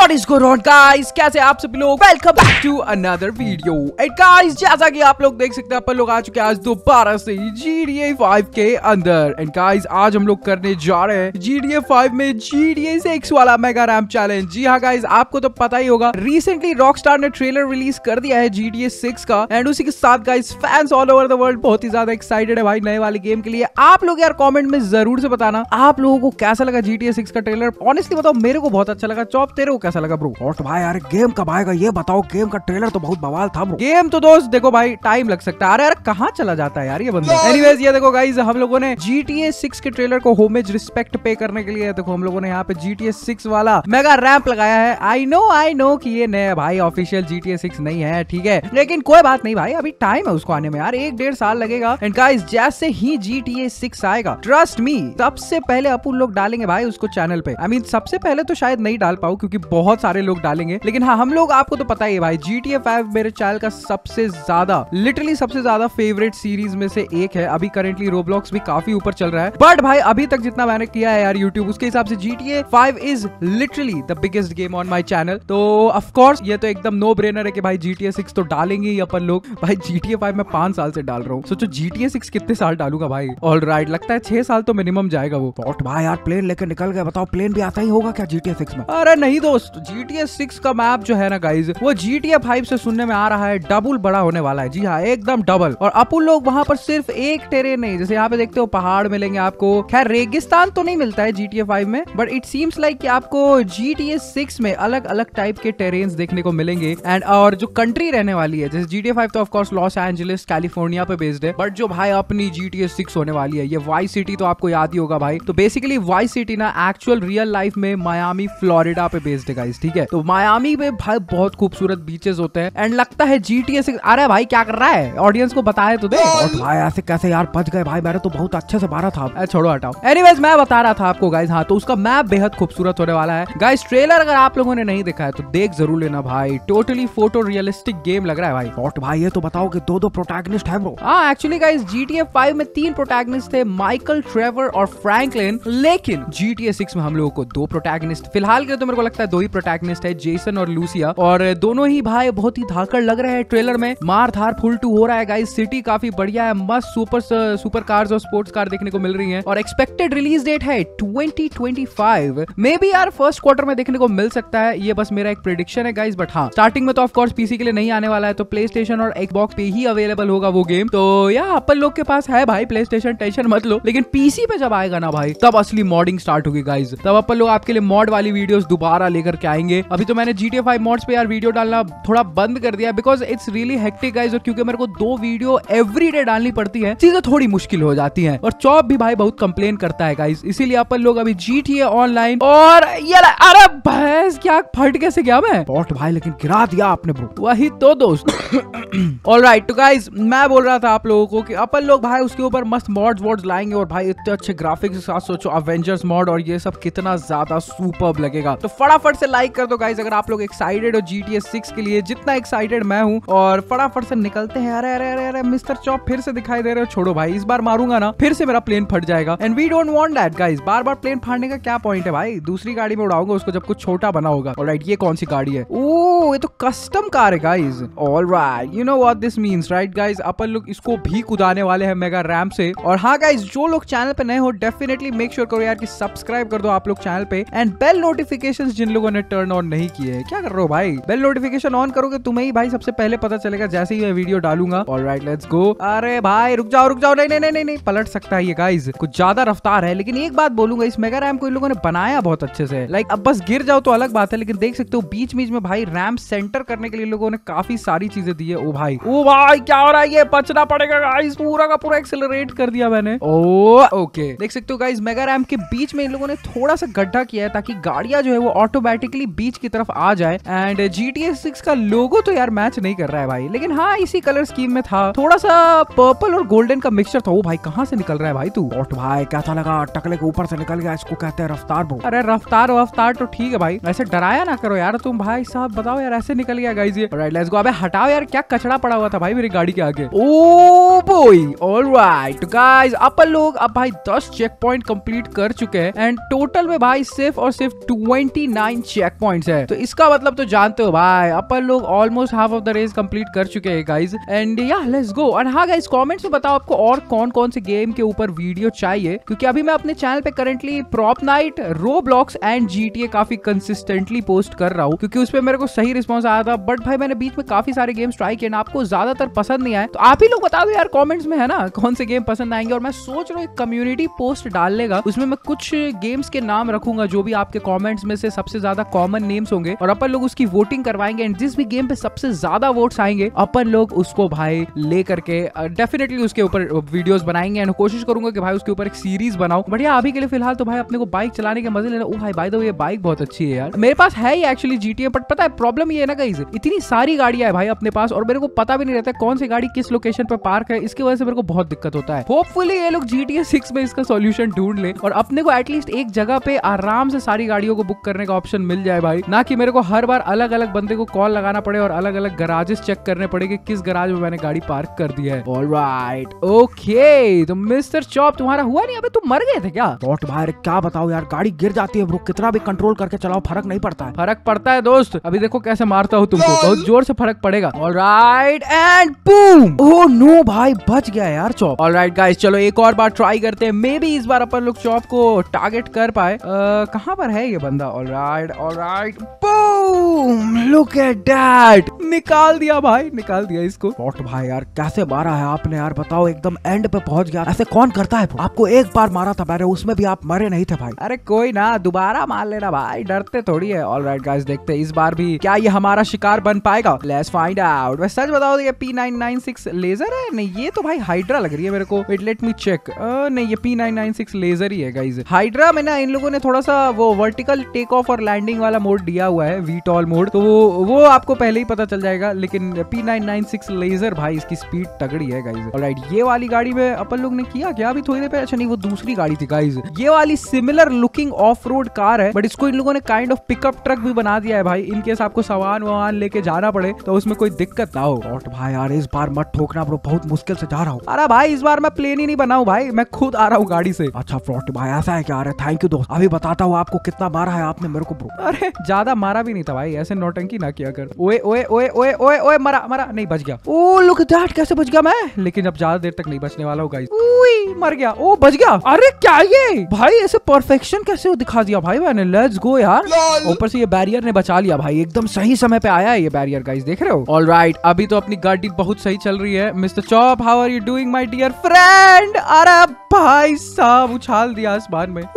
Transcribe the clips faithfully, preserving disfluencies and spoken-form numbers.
What is going on guys? कैसे आप सभी लोग? Welcome back to another video. And guys, जैसा कि आप लोग देख सकते हैं अपन लोग आ चुके हैं आज दोबारा से G T A फाइव के अंदर। And guys, आज हम लोग करने जा रहे हैं G T A फाइव में G T A सिक्स वाला मेगा रैम्प चैलेंज। जी हाँ गाइज, आपको तो पता ही होगा रिसेंटली रॉकस्टार ने ट्रेलर रिलीज कर दिया है G T A सिक्स का। एंड उसी के साथ guys fans all over the world बहुत ही ज्यादा एक्साइटेड है भाई नए वाले गेम के लिए। आप लोग यार कमेंट में जरूर से बताना आप लोगों को कैसा लगा G T A सिक्स का ट्रेलर। ऑनेस्टली बताओ, मेरे को बहुत अच्छा लगा। चौप तेरे को कैसा लगा ब्रो? और तो भाई यार गेम कब आएगा ये बताओ। गेम का ट्रेलर तो बहुत बवाल था ब्रो। गेम तो दोस्त देखो भाई टाइम लग सकता है। अरे यार कहाँ चला जाता है यार ये बंदा। एनीवेज ये देखो गाइस, हम लोगों ने G T A सिक्स के ट्रेलर को होमेज रिस्पेक्ट पे करने के लिए देखो हम लोगों ने यहाँ पे G T A सिक्स वाला मेगा रैंप लगाया है। आई नो आई नो कि ये नया भाई official G T A six नहीं है, ठीक है, लेकिन कोई बात नहीं भाई, अभी टाइम है उसको आने में यार, एक डेढ़ साल लगेगा। एंड गाइस जैसे ही G T A सिक्स आएगा ट्रस्ट मी सबसे पहले अपन लोग डालेंगे भाई उसको चैनल पे। आई मीन सबसे पहले तो शायद नहीं डाल पाऊं क्योंकि बहुत सारे लोग डालेंगे, लेकिन हाँ हम लोग, आपको तो पता ही है भाई G T A फाइव मेरे चैनल का सबसे ज्यादा लिटरली सबसे ज्यादा फेवरेट सीरीज में से एक है। अभी करेंटली रोब्लॉक्स भी काफी ऊपर चल रहा है, बट भाई अभी तक जितना मैंने किया है यार यूट्यूब उसके हिसाब से G T A five is literally the biggest game on my channel. तो ऑफ कोर्स ये तो एकदम नो ब्रेनर है कि भाई G T A सिक्स तो डालेंगे ही अपन लोग। भाई G T A फाइव में पांच साल से डाल रहा हूँ, सोचो G T A सिक्स कितने साल डालूंगा भाई। ऑल राइट, लगता है छह साल तो मिनिमम जाएगा वो। और भाई यार प्लेन लेकर निकल गए, बताओ प्लेन भी आता ही होगा क्या G T A सिक्स में? अरे नहीं दोस्त, G T A सिक्स का मैप जो है ना गाइज वो G T A फाइव से सुनने में आ रहा है डबल बड़ा होने वाला है। जी हाँ एकदम डबल। और अपन लोग वहां पर सिर्फ एक टेरेन नहीं, जैसे यहाँ पे देखते हो पहाड़ मिलेंगे आपको, खैर रेगिस्तान तो नहीं मिलता है G T A फाइव में, बट इट सीम्स लाइक कि आपको G T A सिक्स में अलग अलग टाइप के टेरेन्स देखने को मिलेंगे। एंड और जो कंट्री रहने वाली है, जैसे G T A फाइव तो of course Los Angeles California पे बेस्ड है, बट जो भाई अपनी G T A सिक्स होने वाली है ये वाई सिटी, तो आपको याद ही होगा भाई। तो बेसिकली वाई सिटी ना एक्चुअल रियल लाइफ में मायामी फ्लोरिडा पे बेस्ड है गाइस, ठीक है। तो मायामी में भाई बहुत खूबसूरत बीचेस होते हैं एंड लगता है G T A सिक्स। अरे भाई क्या कर रहा है, ऑडियंस को बताए तो दे। और भाई ऐसे कैसे यार बच गए भाई, मैंने तो बहुत अच्छे से मारा था। छोड़ो हटाओ। एनीवेज मैं बता रहा था आपको गाइस, हाँ तो उसका मैप बेहद खूबसूरत होने वाला है गाइस। ट्रेलर अगर आप लोगों ने नहीं देखा है तो देख जरूर लेना भाई, टोटली फोटो रियलिस्टिक गेम लग रहा है भाई। और भाई ये तो बताओ कि दो दो प्रोटैगनिस्ट हैं ब्रो। हाँ actually guys G T A five में तीन प्रोटैगनिस्ट थे, माइकल, ट्रेवर और फ्रैंकलिन, लेकिन G T A सिक्स में हम लोगों को दो प्रोटैगनिस्ट फिलहाल के तो मेरे को लगता है दो ही प्रोटैगनिस्ट है, जेसन और लूसिया, और दोनों ही भाई बहुत ही धाकड़ लग रहे हैं। ट्रेलर में मार धार फुल टू हो रहा है गाइस, सिटी काफी बढ़िया है, मस्त सुपर सुपर कार्स और स्पोर्ट्स कार देखने को मिल रही हैं। और एक्सपेक्टेड रिलीज डेट है twenty twenty five, maybe यार फर्स्ट क्वार्टर में देखने को मिल सकता है, ये बस मेरा एक प्रेडिक्शन है गाइस। बट हाँ स्टार्टिंग में तो ऑफ कोर्स पीसी के लिए नहीं आने वाला है, तो प्ले स्टेशन और एक्सबॉक्स पे ही अवेलेबल होगा वो गेम। तो यार अपन लोग के पास है भाई प्ले स्टेशन, टेंशन मत लो, लेकिन पीसी पे जब आएगा ना भाई तब असली मॉडिंग स्टार्ट होगी गाइस। तब अपन लोग आपके लिए मॉड वाली वीडियोस दोबारा लेकर के आएंगे। अभी तो मैंने G T A five mods पे यार वीडियो डालना थोड़ा बंद कर दिया because it's really hectic guys, और क्योंकि मेरे को दो वीडियो एवरी डे डालनी पड़ती है, चीजें थोड़ी मुश्किल हो जाती हैं। और चौप भी भाई बहुत कंप्लेन करता है गाइस, इसीलिए अपन लोग अभी G T A ऑनलाइन और ये, अरे भैंस क्या फट कैसे गया मैं। और भाई लेकिन गिरा दिया आपने ब्रो। वही तो दोस्त। ऑलराइट तो गाइस मैं बोल रहा था आप लोगों को कि अपन लोग भाई उसके ऊपर मस्त मॉड्स वॉड्स लाएंगे, और भाई इतने अच्छे ग्राफिक्स के साथ सोचो अवेंजर्स मॉड और ये सब कितना ज्यादा सुपर्ब लगेगा। तो फटाफट से लाइक कर दो गाइस अगर आप लोग एक्साइटेड हो G T A सिक्स के लिए, जितना एक्साइटेड मैं हूँ। और फटाफट से निकलते हैं। अरे अरे अरे अरे मिस्टर चॉप फिर से दिखाई दे रहे हो, छोड़ो भाई, इस बार मारूंगा ना फिर से मेरा प्लेन फट जाएगा, and we don't want that guys. बार बार प्लेन फाड़ने का क्या पॉइंट है भाई, दूसरी गाड़ी में उड़ाऊंगा उसको जब कुछ छोटा बना होगा। ऑलराइट ये कौन सी गाड़ी है? ओह ये तो कस्टम कार है guys. Alright you know what this means right guys, अपन लोग इसको भी कुदाने वाले हैं मेगा रैम्प से। और हाँ गाइस जो लोग चैनल पे नए हो डेफिनेटली मेक श्योर करो यार कि सब्सक्राइब कर दो आप लोग चैनल पे, एंड बेल नोटिफिकेशंस जिन लोगों ने टर्न ऑन नहीं किए हैं, क्या कर रहे हो भाई, बेल नोटिफिकेशन ऑन करोगे तुम्हें ही भाई सबसे पहले पता चलेगा जैसे ही मैं वीडियो डालूंगा। Alright let's go. अरे भाई रुक जाओ रुक जाओ, नहीं नहीं नहीं नहीं पलट सकता है ये गाइस, कुछ ज्यादा रफ्तार है। लेकिन एक बात बोलूंगा, इस मेगा रैम्प को इन लोगों ने बनाया बहुत अच्छे से, लाइक अब बस गिर जाओ तो अलग बात है, लेकिन देख सकते हो बीच बीच में भाई रैम्प सेंटर करने के लिए लोगों ने काफी सारी चीजें दी है। ओ भाई ओ भाई क्या हो रहा है, ये बचना पड़ेगा गाइस, पूरा का पूरा एक्सेलरेट कर दिया मैंने। ओ ओके देख सकते हो गाइस मेगा रैम्प के बीच में इन लोगों ने थोड़ा सा गड्ढा किया है ताकि गाड़ियां जो है वो ऑटोमेटिकली बीच की तरफ आ जाए। And G T A six का लोगो तो यार मैच नहीं कर रहा है भाई, लेकिन हाँ इसी कलर स्कीम में था, थोड़ा सा पर्पल और गोल्डन का मिक्सचर था। ओ भाई कहाँ से निकल रहा है भाई तू? और भाई कैसा लगा, टकले के ऊपर से निकल गया, इसको कहते हैं रफ्तार ब्रो। अरे रफ्तार रफ्तार तो ठीक है भाई, ऐसे डराया ना करो यार तुम भाई साहब, बताओ यार ऐसे निकल गया गाइस ये। Alright let's go. अबे हटाओ यार, क्या कचरा पड़ा हुआ था भाई मेरी गाड़ी के आगे। ओ बॉय ऑलराइट गाइस अपन लोग अब भाई दस चेक पॉइंट कंप्लीट कर चुके हैं, एंड टोटल में भाई सिर्फ और सिर्फ उनतीस चेक पॉइंट्स है। तो इसका मतलब तो जानते हो भाई, अपन लोग almost half of the race complete कर चुके हैं guys. And yeah let's go. और हाँ गाइज, कमेंट्स में बताओ आपको और कौन कौन से गेम के ऊपर वीडियो चाहिए, क्योंकि अभी मैं अपने चैनल पे currently prop night, Roblox and GTA काफी कंसिस्टेंटली पोस्ट कर रहा हूँ, क्योंकि उसपे मेरे को सही रिस्पॉन्स आया था। बट भाई मैंने बीच में काफी सारे गेम्स ट्राई किए ना, आपको ज्यादातर पसंद नहीं आए। तो आप ही लोग बता दो यार कमेंट्स में, है ना, कौन से गेम पसंद आएंगे। और मैं सोच रहा हूँ एक कम्युनिटी पोस्ट डालने का, उसमें मैं कुछ गेम्स के नाम रखूंगा जो भी आपके कमेंट्स में से सबसे ज्यादा कॉमन नेम्स होंगे, और अपन लोग उसकी वोटिंग करवाएंगे। एंड जिस भी गेम पे सबसे ज्यादा वोट्स आएंगे अपन लोग उसको भाई ले करके डेफिनेटली उसके ऊपर वीडियोस बनाएंगे। एंड कोशिश करूंगा कि भाई उसके ऊपर एक सीरीज बनाऊं। बढ़िया, अभी के लिए फिलहाल तो भाई अपने को बाइक चलाने के मजे लेना। ओ भाई बाय द वे ये बाइक बहुत अच्छी है यार, मेरे पास है ही एक्चुअली जीटीए। बट पता है प्रॉब्लम ये है ना गाइस, इतनी सारी गाड़ियां है भाई अपने पास, और मेरे को पता भी नहीं रहता कौन सी गाड़ी किस लोकेशन पे पार्क है। इसकी वजह से मेरे को बहुत दिक्कत होता है। होपफुली ये लोग जीटीए सिक्स में इसका सॉल्यूशन ढूंढ ले, और अपने को एटलीस्ट एक जगह पे आराम से सारी गाड़ियों को बुक करने का ऑप्शन मिल जाए भाई, ना कि मेरे को हर बार अलग अलग बंदे को कॉल लगाना पड़े और अलग अलग गराजेस चेक करने पड़े कि किस गराज में मैंने गाड़ी पार्क कर दी है। Alright, okay. तो मिस्टर चॉप तुम्हारा हुआ नहीं, अबे तुम मर गए थे क्या? बॉट भाई क्या बताओ यार, गाड़ी गिर जाती है ब्रो, कितना भी कंट्रोल करके चलाओ फर्क नहीं पड़ता है। फर्क पड़ता है दोस्त, अभी देखो कैसे मारता हूँ तुमको, बहुत जोर से फर्क पड़ेगा। Alright and boom. Oh no भाई, बच गया यार चॉप। ऑलराइट गाइस, चलो एक और बार ट्राई करते हैं, मे बी इस बार अपन लोग चॉप को टारगेट कर पाए। कहाँ पर है ये बंदा? Alright alright, boom, look at that, निकाल दिया भाई, निकाल दिया इसको। बॉट भाई यार कैसे मारा है आपने यार, बताओ एकदम एंड पे पहुंच गया। ऐसे कौन करता है? आपको एक बार मारा था मैंने, उसमें भी आप मरे नहीं थे भाई। अरे कोई ना, दोबारा मार लेना भाई, डरते थोड़ी है। ऑलराइट गाइस, देखते हैं इस बार भी क्या ये हमारा शिकार बन पाएगा। Let's find out. वैसे सच बताओ, ये P nine nine six Lazer है? नहीं, ये तो भाई हाइड्रा लग रही है मेरे को। Wait let me check. नहीं, ये P nine nine six Lazer ही है गाइस। हाइड्रा में ना इन लोगों ने थोड़ा सा वो वर्टिकल टेक ऑफ और लैंडिंग वाला मोड दिया हुआ है, वी टॉल मोड, तो वो वो आपको पहले ही पता चल जाएगा। लेकिन P nine nine six Lazer भाई इसकी स्पीड तगड़ी है गाइस। ऑलराइट, ये वाली गाड़ी में अपन लोग ने किया क्या अभी थोड़ी देर पहले? अच्छा नहीं, वो दूसरी गाड़ी थी गाइस। ये वाली similar looking off road car है, बट इसको इन लोगों ने काइंड ऑफ पिकअप ट्रक भी बना दिया है भाई, इन केस आपको सामान वामान लेके जाना पड़े तो उसमें कोई दिक्कत ना हो। बॉट भाई यार इस बार मत ठोकना ब्रो, बहुत मुश्किल से जा रहा हूँ। अरे भाई इस बार मैं प्लेन ही नहीं बना हूँ भाई, मैं खुद आ रहा हूँ गाड़ी से। अच्छा फ्रॉट भाई ऐसा है क्या? अरे थैंक यू दोस्त, अभी बताता हूँ आपको कितना मारा है आपने मेरे को ब्रो। अरे ज्यादा मारा भी नहीं था भाई, ऐसे नौटंकी ना किया कर। ओए ओए ओए ओए ओए ओए, मरा मरा नहीं, बच गया। ओ लुक एट दैट, कैसे बच गया मैं? लेकिन अब ज्यादा देर तक नहीं बचने वाला हूँ गाइस। मर गया। ओ बच गया। अरे क्या ये भाई, ऐसे परफेक्शन कैसे दिखा दिया भाई मैंने। लेट्स गो यार। ऊपर से ये बैरियर ने बचा लिया भाई, एकदम सही समय पे आया है ये बैरियर गाइस, देख रहे हो। ऑलराइट, अभी तो अपनी गाड़ी बहुत सही चल रही है। Mister Chop, how are you doing my dear friend? अरे भाई साहब, उछाल दिया आसमान में।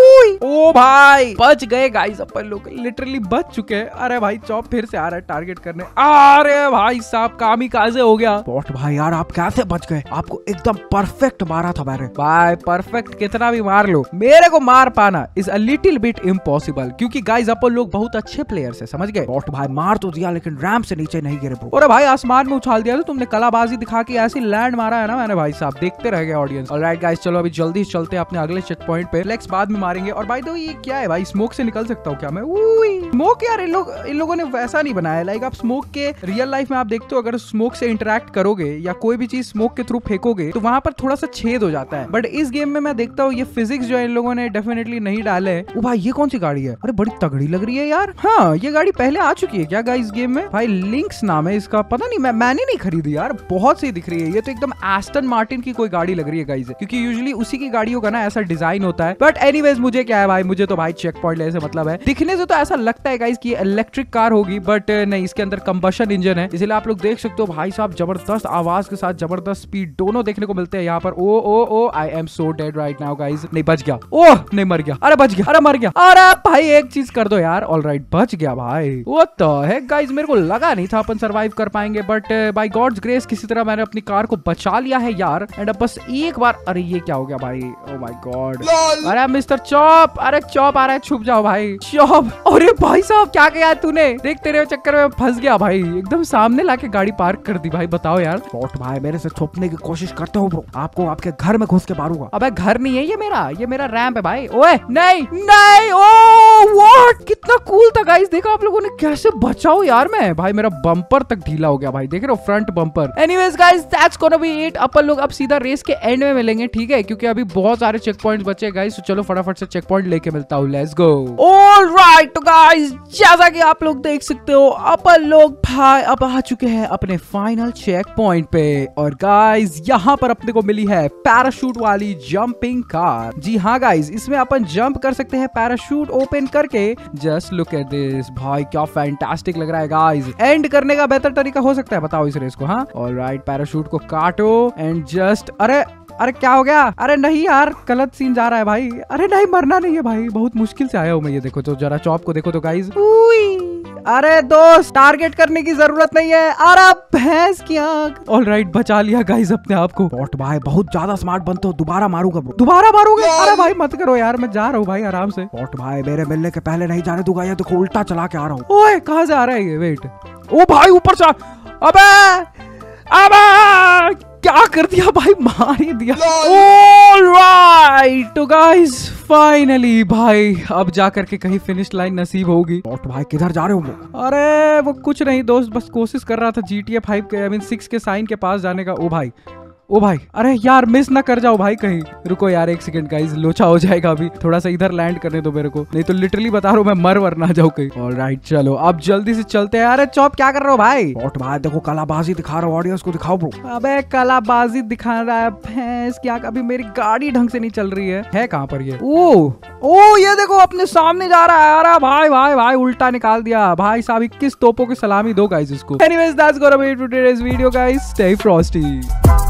ओ भाई बच गए गाइस, अपन लोग लिटरली बच चुके हैं। अरे भाई चॉप फिर से आ रहा है टारगेट करने। अरे भाई साहब, कामिकाज़े हो गया। बॉट भाई यार आप कैसे बच गए? आपको एकदम परफेक्ट मारा था मैंने। भाई परफेक्ट कितना भी मार लो, मेरे को मार पाना is a little bit impossible, क्योंकि गाइस अपन लोग बहुत अच्छे प्लेयर्स है, समझ गए। बॉट भाई मार तो दिया लेकिन रैंप से नीचे नहीं गिरे ब्रो। और भाई आसमान में उछाल दिया, तो तुमने कलाबाजी दिखा के ऐसी लैंड मारा है ना मैंने भाई साहब, देखते रह गए ऑडियंस। ऑलराइट गाइस, चलो अभी जल्दी चलते हैं अपने अगले चेक पॉइंट पे। फ्लेक्स बाद में मारेंगे। और भाई तो ये क्या है भाई, स्मोक से निकल सकता हूँ क्या मैं? स्मोक यार इन लोग इन लोगों ने वैसा नहीं बनाया। लाइक आप स्मोक के रियल लाइफ में आप देखते हो, अगर स्मोक से इंटरेक्ट करोगे या कोई भी चीज स्मोक के थ्रू फेंकोगे तो वहां पर थोड़ा सा छेद हो जाता है। बट इस गेम में मैं देखता हूँ ये फिजिक्स जो है इन लोगों ने डेफिनेटली नहीं डाले हैं। ओ भाई ये कौन सी गाड़ी है? अरे बड़ी तगड़ी लग रही है यार। हाँ, ये गाड़ी पहले आ चुकी है क्या गाइस गेम में? भाई लिंक्स नाम है इसका, पता नहीं, मैं मैंने नहीं खरीदी यार, बहुत सही दिख रही है। ये तो एकदम एस्टन मार्टिन की कोई गाड़ी लग रही है गाइस, क्योंकि यूजुअली उसी की गाड़ियों का ना ऐसा डिजाइन होता है। बट एनीवेज मुझे क्या है भाई, मुझे तो भाई चेक पॉइंट लेने से मतलब है। दिखने से तो ऐसा लगता है गाइस कि इलेक्ट्रिक कार होगी, बट नहीं, इसके अंदर कंबशन इंजन है, इसलिए आप लोग देख सकते हो भाई साहब जबरदस्त आवाज के साथ जबरदस्त स्पीड दोनों देखने को मिलते हैं यहाँ पर। Oh oh oh I am so dead right now guys. नहीं बच गया। ओह नहीं मर गया। अरे बच गया। अरे मर गया। अरे भाई एक चीज कर दो यार। ऑलराइट बच गया भाई। व्हाट द हेक गाइस, मेरे को लगा नहीं था अपन सरवाइव कर पाएंगे, बट बाय गॉड्स ग्रेस किसी तरह मैंने अपनी कार को बचा लिया है यार। एंड अब बस एक बार। अरे ये क्या हो गया भाई? Oh my god. अरे मिस्टर चॉप, अरे चॉप आ रहा है, छुप जाओ भाई चॉप। अरे भाई साहब क्या किया तूने? देख तेरे चक्कर में फंस गया भाई, एकदम सामने लाके गाड़ी पार्क कर दी भाई, बताओ यार। बॉट भाई मेरे से छुपने की कोशिश करते हो ब्रो, आपको आपके घर में घुस के मारूंगा। अबे घर नहीं है ये मेरा, ये मेरा रैंप है भाई। ओए नहीं नहीं, ओ व्हाट, कितना कूल था गाइस। देखा आप लोगों ने कैसे बचाओ यार मैं। भाई मेरा बम्पर तक ढीला हो गया भाई, देख रहे हो front bumper. Anyways guys that's gonna be it. अपन लोग अब सीधा रेस के एंड में मिलेंगे, ठीक है, क्योंकि अभी बहुत सारे चेक पॉइंट्स बचे गाइस। तो चलो फटाफट से चेक पॉइंट लेके मिलता हूँ, लेट्स गो। ऑलराइट तो गाइस जैसा कि आप लोग देख सकते हो अपन लोग भाई अब आ चुके हैं अपने फाइनल चेक पॉइंट पे। और गाइस यहाँ पर अपने को मिली है पैराशूट वाली जंपिंग कार। जी हाँ गाइस, इसमें अपन जंप कर सकते हैं पैराशूट ओपन करके। जस्ट लुक एट दिस भाई, क्या फैंटास्टिक लग रहा है गाइस। एंड करने का बेहतर तरीका हो सकता है बताओ इस रेस को। हाँ ऑलराइट, पैराशूट को काटो एंड जस्ट, अरे अरे क्या हो गया? अरे नहीं यार, गलत सीन जा रहा है भाई। अरे नहीं, मरना नहीं है भाई, बहुत मुश्किल से आया हूँ मैं। ये देखो तो जरा चॉप को देखो तो गाइस। अरे दोस्त, टारगेट करने की जरूरत नहीं है। अरे भैंस की आंख। ऑलराइट, बचा लिया गाइस अपने आप को। बॉट भाई बहुत ज्यादा स्मार्ट बनते हो, दोबारा मारूंगा ब्रो। दोबारा मारोगे? अरे भाई मत करो यार, मैं जा रहा हूँ भाई आराम से। बॉट भाई मेरे मिलने के पहले नहीं जाने दूंगा, ये देखो उल्टा चला के आ रहा हूँ। ओए कहाँ से आ रहा है ये? वेट, ओ भाई ऊपर से। अबे अबे क्या कर दिया भाई, मार ही दिया। ऑलराइट तो गाइस फाइनली भाई अब जाकर के कहीं फिनिश लाइन नसीब होगी। बॉट भाई किधर जा रहे हो? अरे वो कुछ नहीं दोस्त, बस कोशिश कर रहा था जी टी ए फाइव के आई मीन सिक्स के साइन के पास जाने का। ओ भाई ओ भाई, अरे यार मिस ना कर जाओ भाई कहीं। रुको यार एक सेकंड गाइस, लोचा हो जाएगा अभी। थोड़ा सा इधर लैंड करने दो मेरे को, नहीं तो लिटरली बता रहा हूँ मैं मर वर ना जाऊँ कहीं। ऑलराइट चलो अब जल्दी से चलते हैं। अरे चॉप क्या कर रहे हो भाई? बॉट भाई देखो कलाबाजी दिखा रहा हूँ, ऑडियंस को दिखाओ ब्रो। अबे कलाबाजी दिखा रहा है भैंस क्या? अभी मेरी गाड़ी ढंग से नहीं चल रही है। है कहाँ पर ये? ओ ओ ये देखो अपने सामने जा रहा है। अरे भाई भाई भाई उल्टा निकाल दिया भाई साहब। इक्कीस तोपों की सलामी दो गाइस इसको। Anyways that's gonna be it for today's video guys, stay Frosty.